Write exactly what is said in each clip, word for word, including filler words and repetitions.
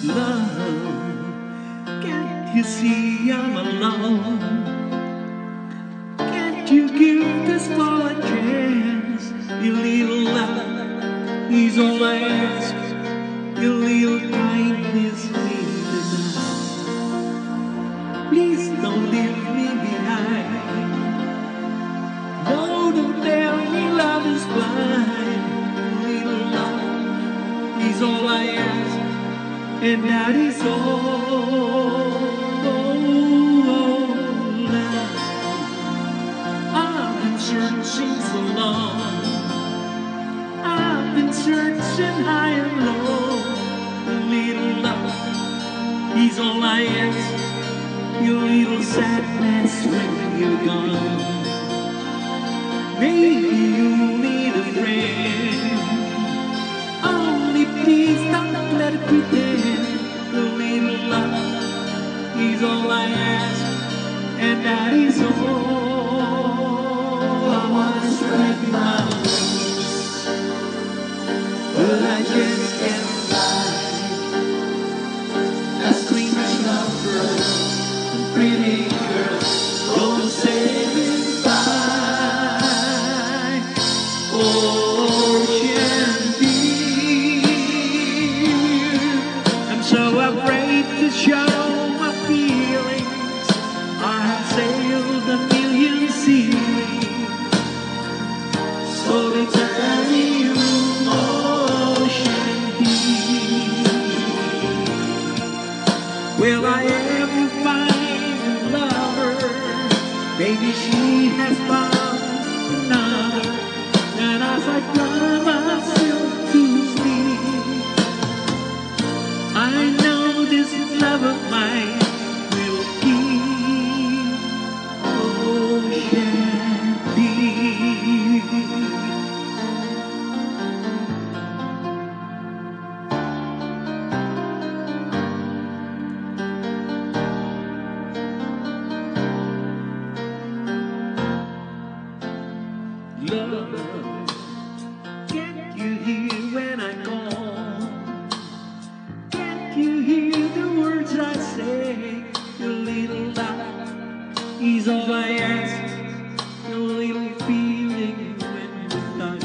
Love, can't you see I'm alone? Can't you give this boy a chance? Your little love is all I ask. Your little kindness means enough. Please don't leave me behind. No, don't tell me love is blind. Your little love is all I ask, and that is all. Now I've been searching so long. I've been searching high and low. A little love is all I ask. Your little sadness when you're gone. Maybe you need a friend. Only please don't let it pretend. A little love is all I ask, and that is all. I wanna spread my wings, but I just can't fly. I scream of birds and pretty girls go say goodbye. Ocean dear, I'm so afraid to show my feelings. I have sailed a million seas, solitary ocean deep. Will I ever find a lover? Maybe she has found another. And as I cry myself to sleep, I know this love of mine will keep ocean deep. Love, can't you hear when I call? Can't you hear the words I say? Your little love is all I ask. Your little feeling when we touch.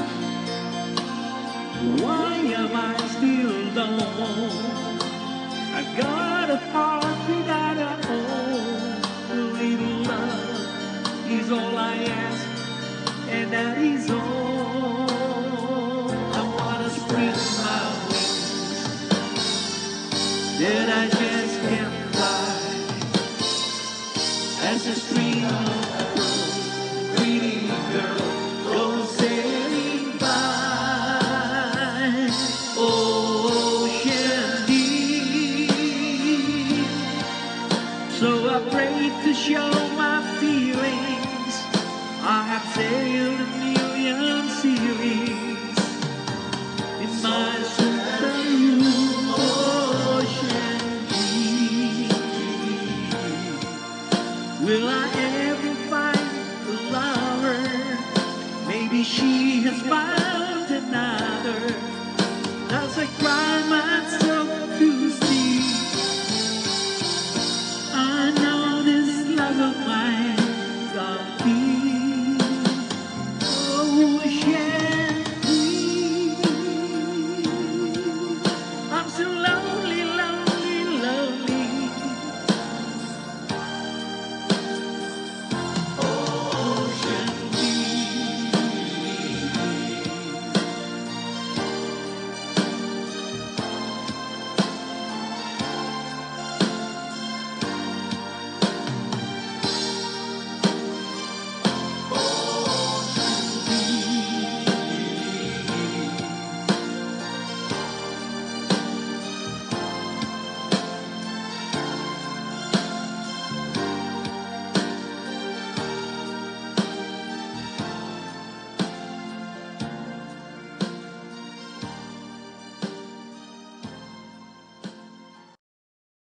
Why am I still alone? I got a heart without a home. Your little love is all I ask, and that is all. I wanna spread my wings, that I